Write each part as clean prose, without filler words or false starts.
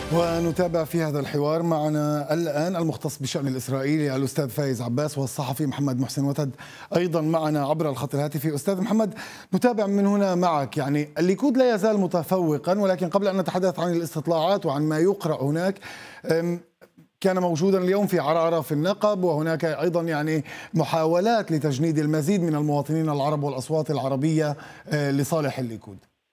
ونتابع في هذا الحوار معنا الآن المختص بالشأن الإسرائيلي الأستاذ فايز عباس والصحفي محمد محسن وتد أيضا معنا عبر الخط الهاتفي. أستاذ محمد، نتابع من هنا معك. يعني الليكود لا يزال متفوقا، ولكن قبل أن نتحدث عن الاستطلاعات وعن ما يقرأ هناك، كان موجودا اليوم في عرعرة في النقب، وهناك أيضا يعني محاولات لتجنيد المزيد من المواطنين العرب والأصوات العربية لصالح الليكود.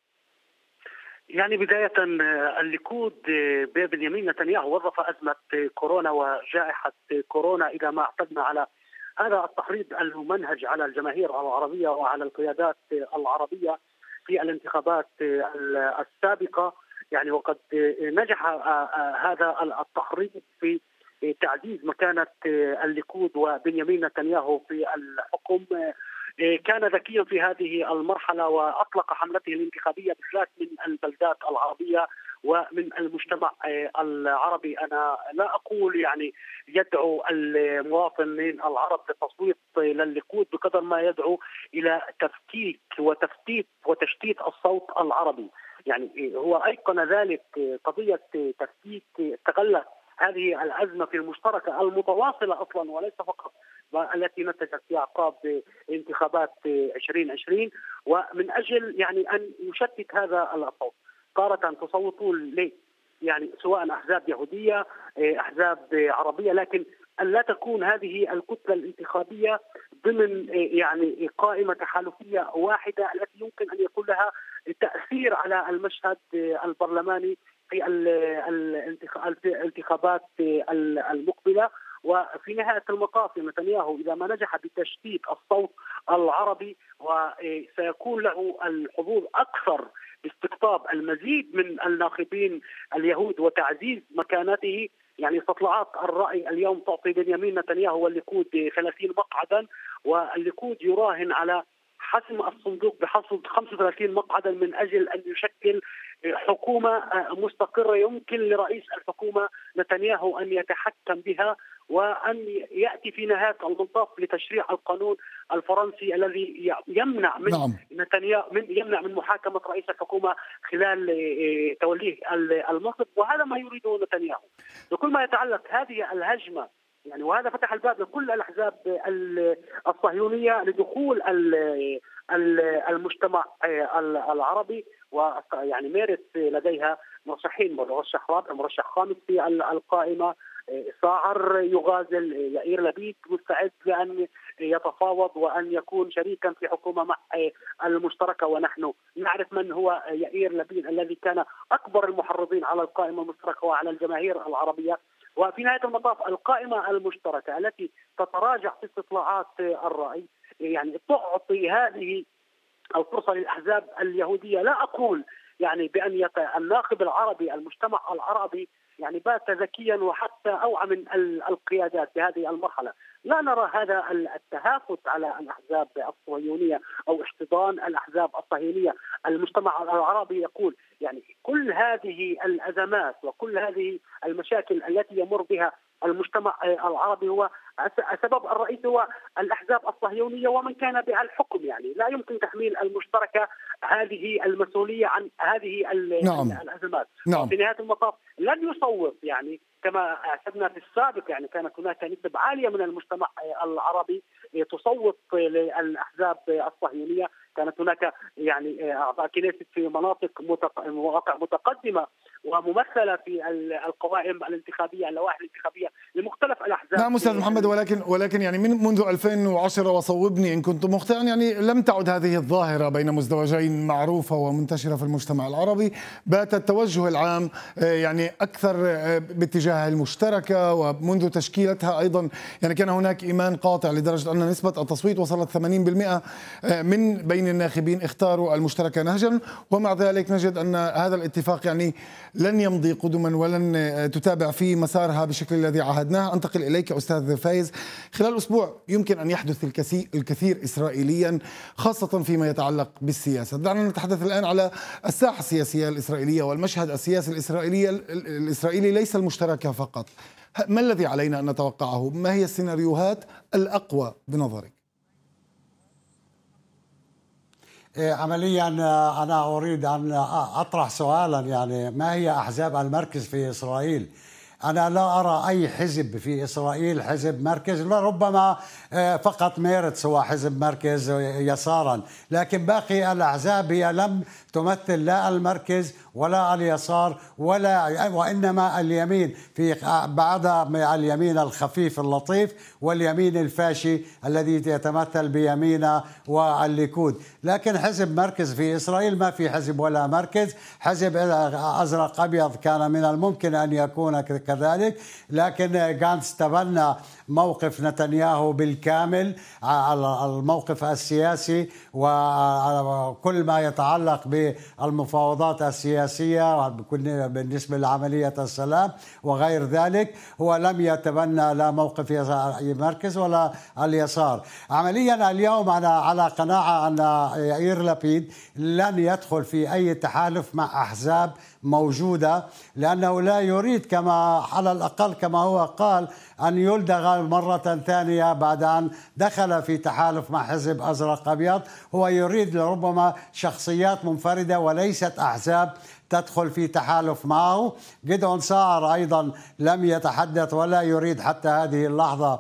يعني بداية الليكود ببنيامين نتنياهو وظف أزمة كورونا وجائحة كورونا إذا ما اعتدنا على هذا التحريض الممنهج على الجماهير العربية وعلى القيادات العربية في الانتخابات السابقة. يعني وقد نجح هذا التحريض في تعزيز مكانة الليكود وبنيامين نتنياهو في الحكم. كان ذكيا في هذه المرحلة وأطلق حملته الانتخابية بالذات من البلدات العربية ومن المجتمع العربي. أنا لا أقول يعني يدعو المواطنين العرب للتصويت للليكود بقدر ما يدعو إلى تفكيك وتفتيت وتشتيت الصوت العربي. يعني هو أيقن ذلك قضية تفكيك استغل هذه الأزمة في المشتركة المتواصلة أصلا وليس فقط التي نتجت في أعقاب انتخابات 2020، ومن أجل يعني أن يشتت هذا الصوت. تارة تصوتون ليه يعني سواء أحزاب يهودية أحزاب عربية، لكن أن لا تكون هذه الكتلة الانتخابية ضمن يعني قائمة تحالفية واحدة التي يمكن أن يكون لها تأثير على المشهد البرلماني في الانتخابات المقبلة. وفي نهاية المطاف نتنياهو إذا ما نجح بتشتيت الصوت العربي وسيكون له الحظوظ أكثر باستقطاب المزيد من الناخبين اليهود وتعزيز مكانته. يعني استطلاعات الرأي اليوم تعطي بنيامين نتنياهو والليكود 30 مقعدا، والليكود يراهن على حسم الصندوق بحصد 35 مقعدا من أجل أن يشكل حكومة مستقرة يمكن لرئيس الحكومة نتنياهو أن يتحكم بها، وأن يأتي في نهاية المطاف لتشريع القانون الفرنسي الذي يمنع من نتنياهو يمنع من محاكمة رئيس الحكومة خلال توليه المنصب. وهذا ما يريده نتنياهو. بكل ما يتعلق هذه الهجمة يعني، وهذا فتح الباب لكل الأحزاب الصهيونية لدخول المجتمع العربي، ويعني مارس لديها مرشحين، مرشح رابع مرشح خامس في القائمة. ساعر يغازل يائير لبيد مستعد لأن يتفاوض وأن يكون شريكا في حكومة مع المشتركة، ونحن نعرف من هو يائير لبيد الذي كان أكبر المحرضين على القائمة المشتركة وعلى الجماهير العربية. وفي نهاية المطاف القائمة المشتركة التي تتراجع في استطلاعات الرأي يعني تعطي هذه الفرصة للأحزاب اليهودية. لا أقول يعني بأن الناخب العربي المجتمع العربي يعني بات ذكيا وحتى أوعى من القيادات في هذه المرحلة. لا نرى هذا التهافت على الأحزاب الصهيونية أو احتضان الأحزاب الصهيونية. المجتمع العربي يقول يعني كل هذه الأزمات وكل هذه المشاكل التي يمر بها المجتمع العربي هو السبب الرئيسي هو الأحزاب الصهيونية ومن كان بها الحكم. يعني لا يمكن تحميل المشتركة هذه المسؤولية عن هذه الأزمات. في نهاية المطاف لن يصوت يعني كما اعتدنا في السابق. يعني كانت هناك نسبة عالية من المجتمع العربي تصوت للأحزاب الصهيونية. كانت هناك يعني أعضاء كنيست في مواقع متقدمة وممثلة في القوائم الانتخابية اللوائح الانتخابية لمختلف الأحزاب. نعم أستاذ محمد، ولكن يعني منذ 2010 وصوبني إن كنت مخطئا، يعني لم تعد هذه الظاهرة بين مزدوجين معروفة ومنتشرة في المجتمع العربي. بات التوجه العام يعني أكثر باتجاه المشتركة، ومنذ تشكيلتها أيضا يعني كان هناك إيمان قاطع لدرجة أن نسبة التصويت وصلت 80% من بين الناخبين اختاروا المشتركة نهجا. ومع ذلك نجد أن هذا الاتفاق يعني لن يمضي قدما ولن تتابع في مسارها بالشكل الذي عهدناه. أنتقل إليك أستاذ فايز. خلال أسبوع يمكن أن يحدث الكثير إسرائيليا، خاصة فيما يتعلق بالسياسة. دعنا نتحدث الآن على الساحة السياسية الإسرائيلية والمشهد السياسي الإسرائيلي ليس المشتركة فقط. ما الذي علينا أن نتوقعه؟ ما هي السيناريوهات الأقوى بنظرك؟ عمليا أنا أريد أن أطرح سؤالا، يعني ما هي أحزاب المركز في إسرائيل؟ أنا لا أرى أي حزب في إسرائيل حزب مركز، ربما فقط ميرتس هو حزب مركز يسارا، لكن باقي الأحزاب هي لم تمثل لا المركز ولا اليسار وإنما اليمين، في بعد اليمين الخفيف اللطيف واليمين الفاشي الذي يتمثل بيمينة والليكود. لكن حزب مركز في إسرائيل ما في حزب ولا مركز. حزب أزرق أبيض كان من الممكن أن يكون كذلك، لكن غانتس تبنى موقف نتنياهو بالكامل، الموقف السياسي وكل ما يتعلق بالمفاوضات السياسية بالنسبة لعملية السلام وغير ذلك. هو لم يتبنى لا موقف مركز ولا اليسار. عمليا اليوم أنا على قناعة أن يائير لبيد لن يدخل في أي تحالف مع أحزاب موجودة، لأنه لا يريد كما على الأقل كما هو قال أن يلدغ مرة ثانية بعد أن دخل في تحالف مع حزب أزرق أبيض. هو يريد ربما شخصيات منفردة وليست أحزاب تدخل في تحالف معه. جدعون ساعر أيضا لم يتحدث ولا يريد حتى هذه اللحظة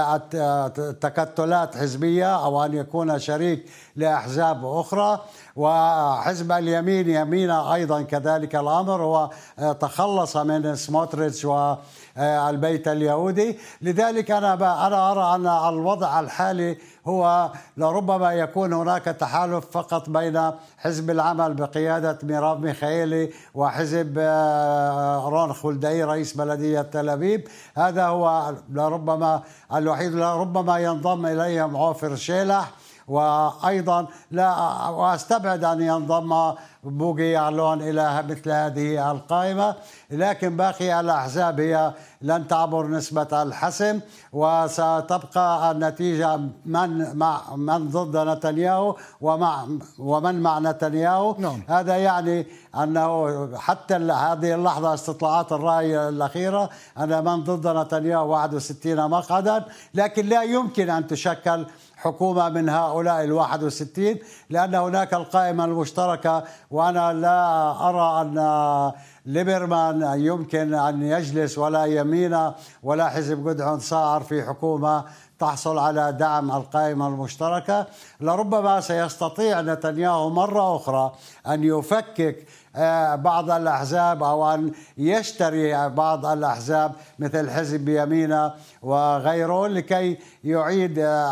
تكتلات حزبية أو أن يكون شريك لأحزاب أخرى. وحزب اليمين يمينة أيضا كذلك الأمر، هو تخلص من سموتريتش والبيت اليهودي. لذلك أنا أرى أن الوضع الحالي هو لربما يكون هناك تحالف فقط بين حزب العمل بقيادة ميراف ميخائيلي وحزب رون خلداي رئيس بلدية تل أبيب. هذا هو لربما الوحيد، لربما ينضم إليهم عوفر شيلح، وأيضا لا وأستبعد أن ينضم بوغي يعلون إلى مثل هذه القائمة. لكن باقي الأحزاب هي لن تعبر نسبة الحسم، وستبقى النتيجة من ضد نتنياهو ومن مع نتنياهو. نعم. هذا يعني أنه حتى هذه اللحظة استطلاعات الرأي الأخيرة أن من ضد نتنياهو 61 مقعدا، لكن لا يمكن أن تشكل حكومة من هؤلاء 61 لأن هناك القائمة المشتركة. وأنا لا أرى أن ليبرمان يمكن أن يجلس ولا يمين ولا حزب جدعون ساعر في حكومة تحصل على دعم القائمة المشتركة. لربما سيستطيع نتنياهو مرة أخرى أن يفكك بعض الأحزاب أو أن يشتري بعض الأحزاب مثل حزب يمينة وغيره لكي يعيد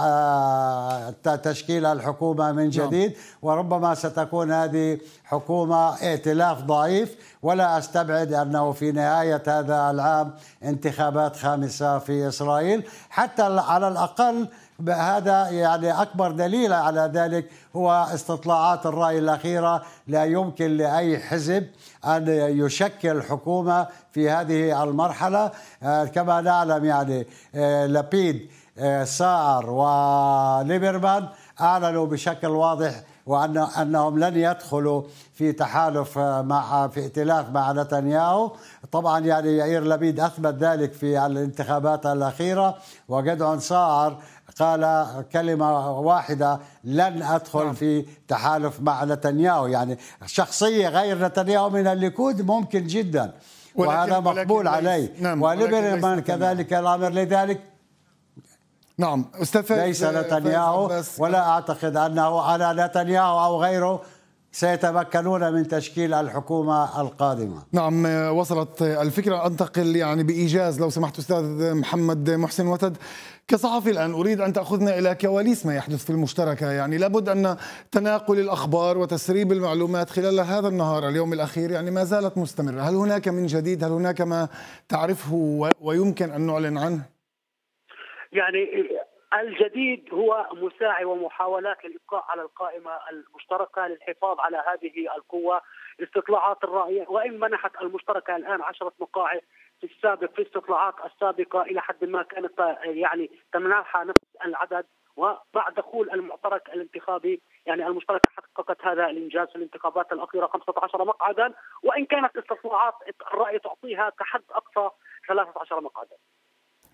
تشكيل الحكومة من جديد. وربما ستكون هذه حكومة ائتلاف ضعيف، ولا أستبعد أنه في نهاية هذا العام انتخابات خامسة في إسرائيل. حتى على الأقل هذا يعني أكبر دليل على ذلك هو استطلاعات الرأي الأخيرة. لا يمكن لأي حزب أن يشكل حكومة في هذه المرحلة. كما نعلم يعني لبيد ساعر وليبرمان أعلنوا بشكل واضح وأنهم لن يدخلوا في تحالف في ائتلاف مع نتنياهو. طبعا يعني يائير لبيد أثبت ذلك في الانتخابات الأخيرة، وجدعون ساعر قال كلمة واحدة: لن أدخل في تحالف مع نتنياهو. يعني شخصية غير نتنياهو من الليكود ممكن جدا، وهذا مقبول عليه. نعم. وليبرمان كذلك الأمر. لذلك نعم أستاذ ليس نتنياهو، ولا أعتقد أنه على نتنياهو أو غيره سيتمكنون من تشكيل الحكومة القادمة. نعم وصلت الفكرة. أنتقل يعني بإيجاز لو سمحت أستاذ محمد محسن وتد، كصحفي الآن أريد أن تأخذنا إلى كواليس ما يحدث في المشتركة. يعني لابد أن تناقل الأخبار وتسريب المعلومات خلال هذا النهار اليوم الأخير يعني ما زالت مستمرة. هل هناك من جديد؟ هل هناك ما تعرفه ويمكن أن نعلن عنه؟ يعني الجديد هو مساعي ومحاولات للإبقاء على القائمة المشتركة للحفاظ على هذه القوة. استطلاعات الرأي وإن منحت المشتركة الآن 10 مقاعد، في السابق في الاستطلاعات السابقة إلى حد ما كانت يعني تمنحها نفس العدد. وبعد دخول المعترك الانتخابي يعني المشتركة حققت هذا الإنجاز في الانتخابات الأخيرة 15 مقعدا، وإن كانت استطلاعات الرأي تعطيها كحد أقصى 13 مقعدا.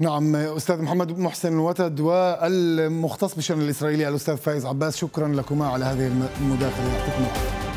نعم، أستاذ محمد محسن وتد والمختص بالشأن الإسرائيلي الأستاذ فايز عباس، شكرا لكما على هذه المداخلة، يعطيكم العافية.